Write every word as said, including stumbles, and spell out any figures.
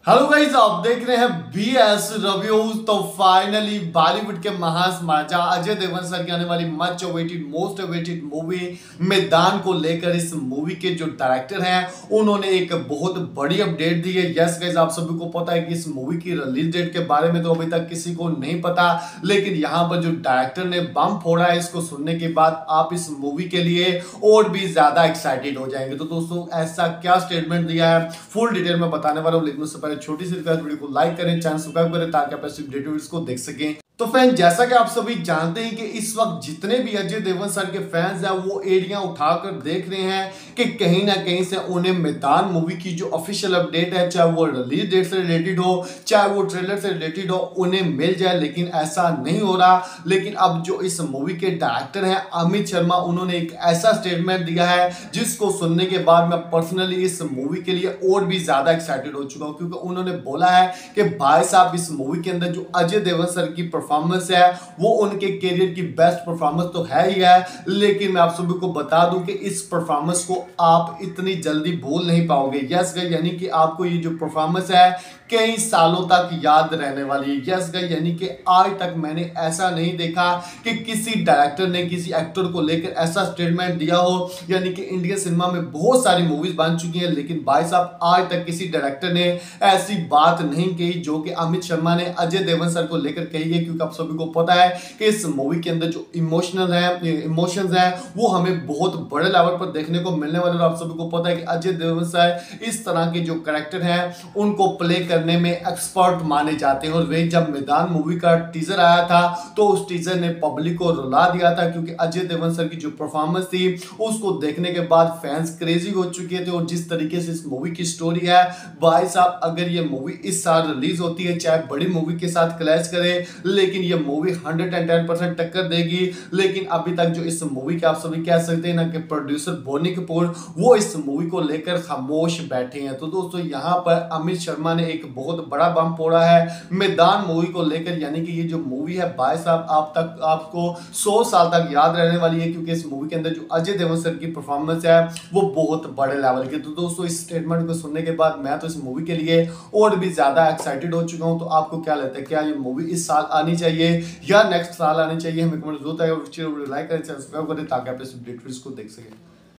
Hello guys, आप देख रहे हैं बी एस रिव्यूज। तो फाइनली बॉलीवुड के महान महाराजा अजय देवगन सर की आने वाली much awaited most awaited movie Maidaan को लेकर इस मूवी के जो डायरेक्टर हैं उन्होंने एक बहुत बड़ी अपडेट दी है। यस गाइस, आप सभी को पता है कि इस मूवी की रिलीज डेट के बारे में तो अभी तक किसी को नहीं पता, लेकिन यहाँ पर जो डायरेक्टर ने बम फोड़ा है, इसको सुनने के बाद आप इस मूवी के लिए और भी ज्यादा एक्साइटेड हो जाएंगे। तो दोस्तों, ऐसा क्या स्टेटमेंट दिया है फुल डिटेल में बताने वाला हूँ, लेकिन उससे पहले छोटी सी रिक्वेस्ट, वीडियो को लाइक करें, चैनल सब्सक्राइब करें ताकि आप ऐसे वीडियोस को देख सकें। तो फ्रेंड, जैसा कि आप सभी जानते हैं कि इस वक्त जितने भी अजय देवगन सर के फैंस हैं वो एड़ियां उठाकर देख रहे हैं कि कहीं ना कहीं से उन्हें मैदान मूवी की जो ऑफिशियल अपडेट है, चाहे वो रिलीज डेट से रिलेटेड हो चाहे वो ट्रेलर से रिलेटेड हो, उन्हें मिल जाए, लेकिन ऐसा नहीं हो रहा। लेकिन अब जो इस मूवी के डायरेक्टर हैं अमित शर्मा, उन्होंने एक ऐसा स्टेटमेंट दिया है जिसको सुनने के बाद मैं पर्सनली इस मूवी के लिए और भी ज्यादा एक्साइटेड हो चुका हूं, क्योंकि उन्होंने बोला है कि भाई साहब, इस मूवी के अंदर जो अजय देवगन सर की परफॉर्मेंस है वो उनके करियर की बेस्ट परफॉर्मेंस तो है ही है, लेकिन मैं आप सभी को बता दूं कि इस परफॉर्मेंस को आप इतनी जल्दी भूल नहीं पाओगे। यस गाइस, यानी कि आपको ये जो परफॉर्मेंस है कई सालों तक याद रहने वाली है। यस गाइस, यानी कि आज तक मैंने ऐसा नहीं देखा कि किसी डायरेक्टर ने किसी एक्टर को लेकर ऐसा स्टेटमेंट दिया हो। यानी कि इंडियन सिनेमा में बहुत सारी मूवीज बन चुकी हैं, लेकिन भाई साहब आज तक किसी डायरेक्टर ने ऐसी बात नहीं कही जो कि अमित शर्मा ने अजय देवगन सर को लेकर कही है। क्योंकि आप सभी को पता है कि इस मूवी के अंदर जो इमोशनल है इमोशंस है वो हमें बहुत बड़े लेवल पर देखने को मिलने वाले। और आप सभी को पता है कि अजय देवगन सर इस तरह के जो कैरेक्टर हैं उनको प्ले करने में एक्सपर्ट माने जाते हैं। और वही जब मैदान मूवी का टीजर आया था तो उस टीजर ने पब्लिक को रुला दिया था, क्योंकि अजय देवगन सर की जो परफॉर्मेंस थी उसको देखने के बाद फैंस क्रेजी हो चुके थे। और जिस तरीके से इस मूवी की स्टोरी है, भाई साहब, अगर ये मूवी इस साल रिलीज होती है, चाहे बड़ी मूवी के साथ क्लैश करे, लेकिन ये movie hundred and ten percent टक्कर देगी। लेकिन अभी तक जो इस मूवी के आप सभी कह सकते हैं ना कि प्रोड्यूसर बोनी कपूर, वो इस मूवी को लेकर खामोश बैठे हैं। तो दोस्तों, यहाँ पर अमित शर्मा ने एक बहुत बड़ा बम फोड़ा है मैदान मूवी को लेकर। यानी कि ये जो मूवी है भाई साहब, आप तक आपको सौ साल तक याद रहने वाली है, क्योंकि इस मूवी के अंदर जो अजय देवगन सर की परफॉर्मेंस है वो बहुत बड़े लेवल की। तो दोस्तों, इस स्टेटमेंट को सुनने के बाद मैं तो इस मूवी के लिए और भी ज्यादा एक्साइटेड हो चुका हूं। तो आपको क्या लगता है, क्या ये मूवी इस साल आनी चाहिए या नेक्स्ट साल आनी चाहिए? हमें कमेंट जरूर बताइए और लाइक करें, सब्सक्राइब करें ताकि आप इस वीडियो को देख सकें।